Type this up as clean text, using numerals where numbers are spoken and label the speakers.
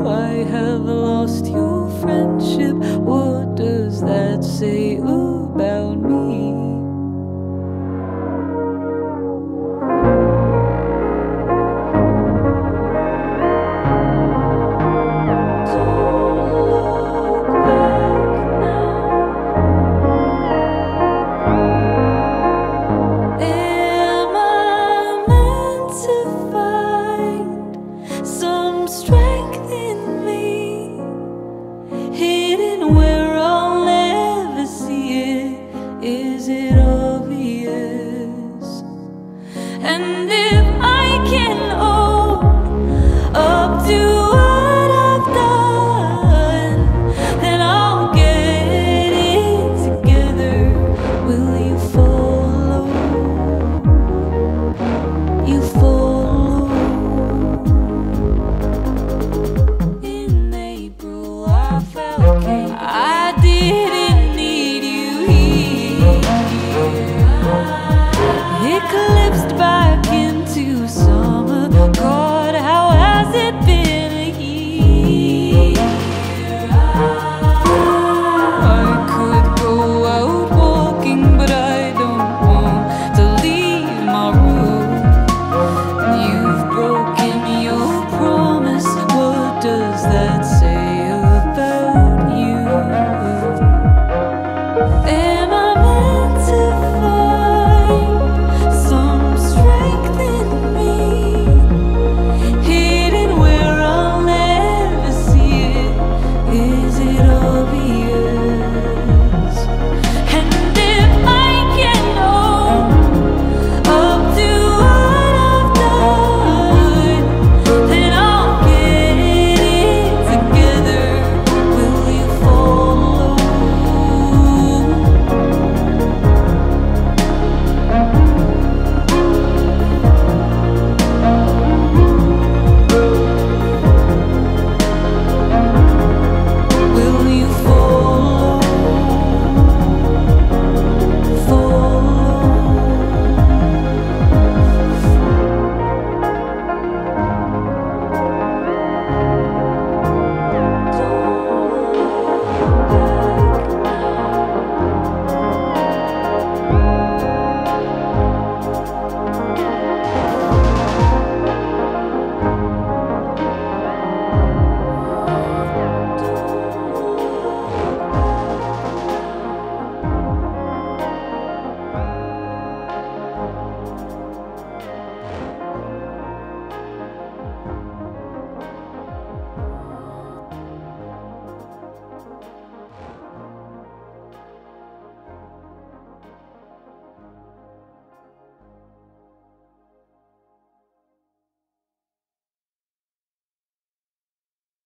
Speaker 1: I have lost your friendship. What does that say about me? Strength in me, hidden where I'll never see it. Is it obvious? And if I can own up to what I've done, then I'll get it together. Will you follow? You follow. I didn't need you here. Eclipsed back into summer. God, how has it been a year? I could go out walking, but I don't want to leave my room. You've broken your promise. What does that say?